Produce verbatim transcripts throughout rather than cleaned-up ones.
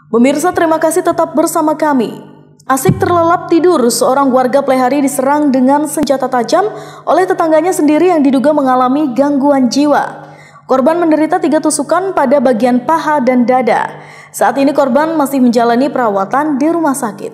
Pemirsa, terima kasih tetap bersama kami. Asik terlelap tidur, seorang warga Plehari diserang dengan senjata tajam oleh tetangganya sendiri yang diduga mengalami gangguan jiwa. Korban menderita tiga tusukan pada bagian paha dan dada. Saat ini korban masih menjalani perawatan di rumah sakit.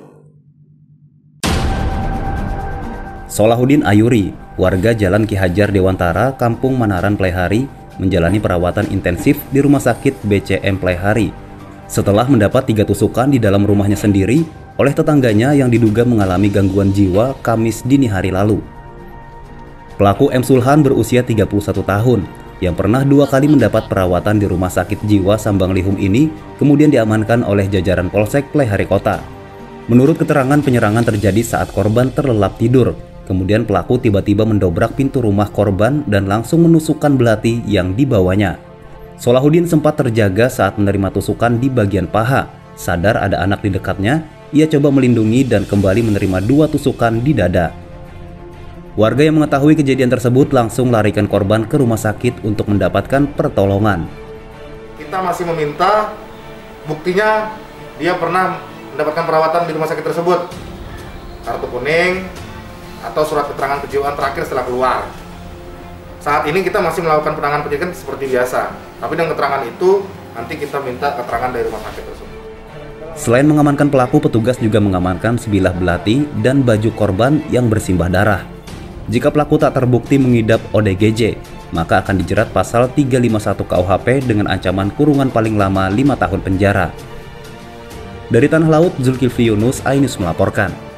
Solahuddin Ayuri, warga Jalan Ki Hajar Dewantara, Kampung Manaran, Plehari, menjalani perawatan intensif di Rumah Sakit B C M Plehari setelah mendapat tiga tusukan di dalam rumahnya sendiri oleh tetangganya yang diduga mengalami gangguan jiwa Kamis dini hari lalu. Pelaku M. Sulhan berusia tiga puluh satu tahun yang pernah dua kali mendapat perawatan di Rumah Sakit Jiwa Sambang Lihum ini kemudian diamankan oleh jajaran Polsek Plehari Kota. Menurut keterangan, penyerangan terjadi saat korban terlelap tidur. Kemudian pelaku tiba-tiba mendobrak pintu rumah korban dan langsung menusukkan belati yang dibawanya. Solahuddin sempat terjaga saat menerima tusukan di bagian paha. Sadar ada anak di dekatnya, ia coba melindungi dan kembali menerima dua tusukan di dada. Warga yang mengetahui kejadian tersebut langsung larikan korban ke rumah sakit untuk mendapatkan pertolongan. Kita masih meminta buktinya dia pernah mendapatkan perawatan di rumah sakit tersebut, kartu kuning atau surat keterangan kejiwaan terakhir setelah keluar. Saat ini kita masih melakukan penanganan penyidikan seperti biasa, tapi dengan keterangan itu nanti kita minta keterangan dari rumah sakit tersebut. Selain mengamankan pelaku, petugas juga mengamankan sebilah belati dan baju korban yang bersimbah darah. Jika pelaku tak terbukti mengidap O D G J, maka akan dijerat pasal tiga ratus lima puluh satu K U H P dengan ancaman kurungan paling lama lima tahun penjara. Dari Tanah Laut, Zulkifli Yunus, iNews melaporkan.